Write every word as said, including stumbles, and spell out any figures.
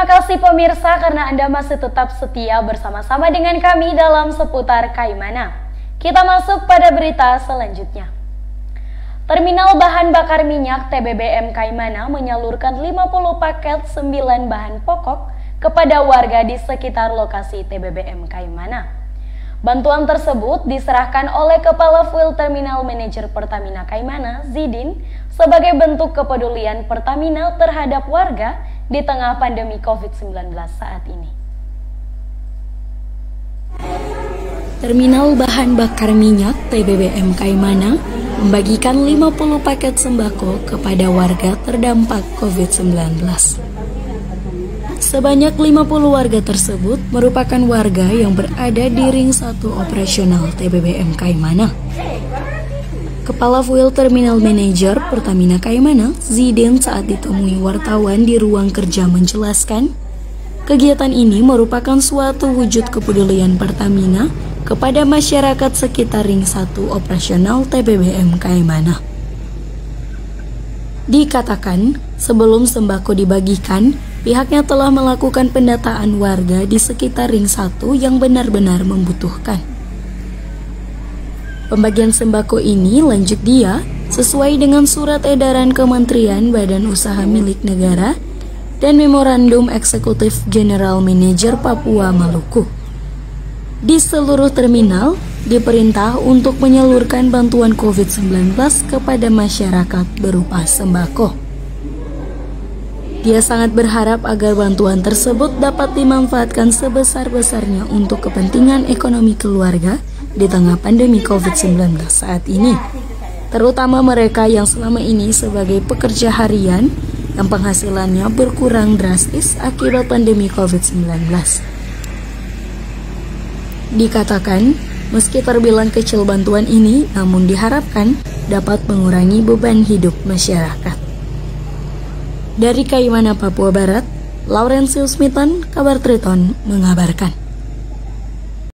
kasih pemirsa karena Anda masih tetap setia bersama-sama dengan kami dalam seputar Kaimana. Kita masuk pada berita selanjutnya. Terminal bahan bakar minyak T B B M Kaimana menyalurkan lima puluh paket sembilan bahan pokok kepada warga di sekitar lokasi T B B M Kaimana. Bantuan tersebut diserahkan oleh Kepala Fuel Terminal Manager Pertamina Kaimana, Zidin, sebagai bentuk kepedulian Pertamina terhadap warga di tengah pandemi covid sembilan belas saat ini. Terminal bahan bakar minyak T B B M Kaimana membagikan lima puluh paket sembako kepada warga terdampak covid sembilan belas. Sebanyak lima puluh warga tersebut merupakan warga yang berada di ring satu operasional T B B M Kaimana. Kepala Fuel Terminal Manager Pertamina Kaimana, Zidin, saat ditemui wartawan di ruang kerja menjelaskan, kegiatan ini merupakan suatu wujud kepedulian Pertamina kepada masyarakat sekitar ring satu operasional T B B M Kaimana. Dikatakan, sebelum sembako dibagikan, pihaknya telah melakukan pendataan warga di sekitar ring satu yang benar-benar membutuhkan. Pembagian sembako ini lanjut dia sesuai dengan surat edaran Kementerian Badan Usaha Milik Negara dan Memorandum Eksekutif General Manager Papua Maluku. Di seluruh terminal diperintah untuk menyalurkan bantuan covid sembilan belas kepada masyarakat berupa sembako. Dia sangat berharap agar bantuan tersebut dapat dimanfaatkan sebesar-besarnya untuk kepentingan ekonomi keluarga di tengah pandemi covid sembilan belas saat ini, terutama mereka yang selama ini sebagai pekerja harian yang penghasilannya berkurang drastis akibat pandemi covid sembilan belas. Dikatakan, meski terbilang kecil bantuan ini, namun diharapkan dapat mengurangi beban hidup masyarakat. Dari Kaimana, Papua Barat, Laurentius Miton, Kabar Triton mengabarkan.